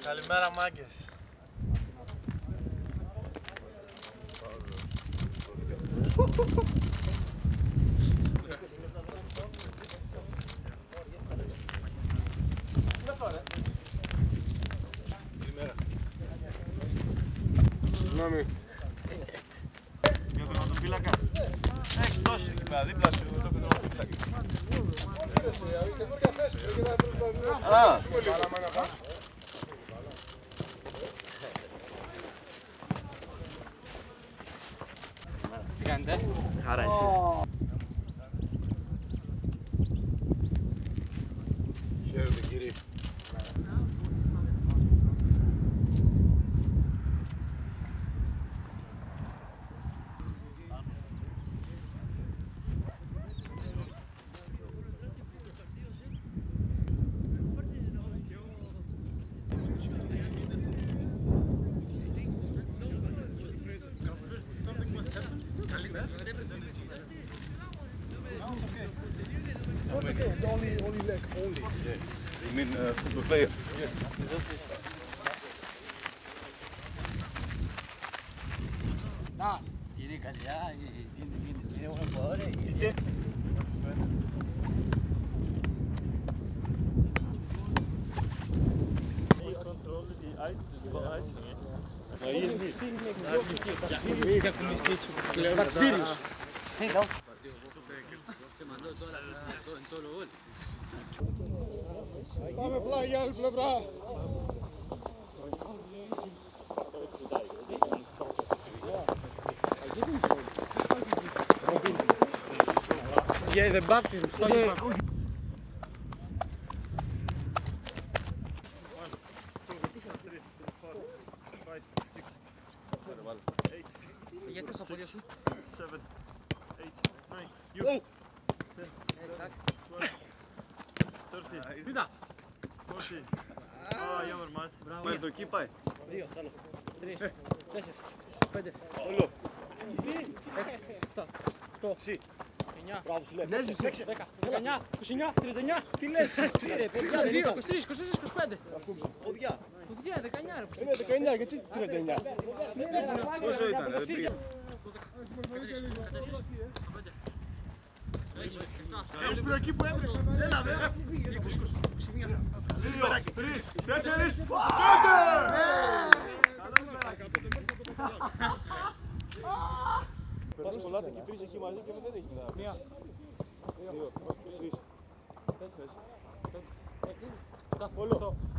Καλημέρα μάγκες. Καλημέρα. Συγγνώμη. Για τον ματοφύλακα. Έχεις τόση εκεί πέρα, δίπλα σου το ματοφύλακα. Α! Τι κάνετε? Χαρά εσείς. Χαίρετε κύριε. Okay, only leg, only. Yeah. You mean football player? Yes. No, tiene calidad y tiene buenos jugadores. Bacterius. Se mandó en todos los goles. Πάμε πλάγια άλλη πλευρά. Yeah, the baptism. Γιατί θα πω για σου. 7, 8, 9, you. 30. Πίτα. 40. Ah, jammer maat. Maar het ook bij. 2, 3, 4, 5, Hallo. 6, 7, 8, Zie. 9, Μπράβο σου λέει. 10, 19, 29, 39. Τι λες? 22, 23, 24, 25. Ποδιά. Ποδιά, 19 ρε. Είναι 19, γιατί 39. Πόσο ήταν, δεν πήγε. Έχεις πει εκεί που έβρεχε. Έλα δε. 2, 3, 4, 5! Πας κολλάτε και τρεις εκεί μαζί και δεν έχει να... Μία. 2, 3, 4, 5, 6, 7, 8, Όλο.